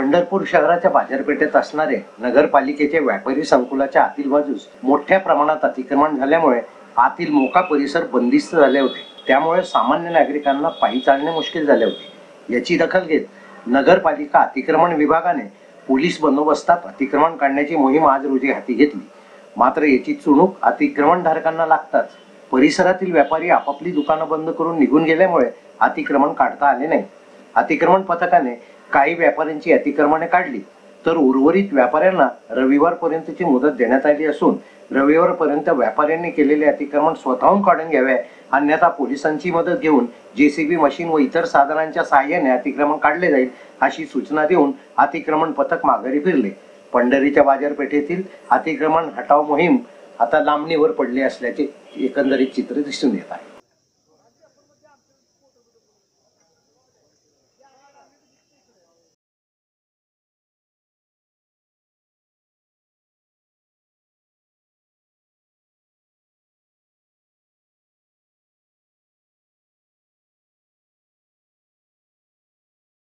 पंढरपूर शहराच्या बाजारपेठेत असणारे नगरपालिकेचे व्यापारी संकुलाच्या आतील बाजूस मोठ्या प्रमाणात अतिक्रमण झाल्यामुळे आतील मोका परिसर बंदिस्त झाले होते। त्यामुळे सामान्य नागरिकांना पायी चालणे मुश्किल झाले होते। याची दखल घेत नगरपालिका अतिक्रमण विभागाने पोलीस बंदोबस्तात अतिक्रमण काढण्याची मोहीम आज रोजी हाती घेतली। मात्र याची चुणूक अतिक्रमणधारकांना लागताच परिसरातील व्यापारी आपापली दुकानं बंद करून निघून गेल्यामुळे अतिक्रमण काढता आले नाही। अतिक्रमण पथकाने काही व्यापाऱ्यांची अतिक्रमणे काढली तर उर्वरित व्यापाऱ्यांना रविवारपर्यंतची मुदत देण्यात आली असून रविवारपर्यंत व्यापाऱ्यांनी केलेले अतिक्रमण स्वतःहून काढून घ्यावे, अन्यथा पोलिसांची मदत घेऊन जेसीबी मशीन व इतर साधनांच्या सहाय्याने अतिक्रमण काढले जाईल अशी सूचना देऊन अतिक्रमण पथक माघारी फिरले। पंढरीच्या बाजारपेठेतील अतिक्रमण हटाव मोहीम आता लांबणीवर पडली असल्याचे एकंदरीत चित्र दिसून येत आहे।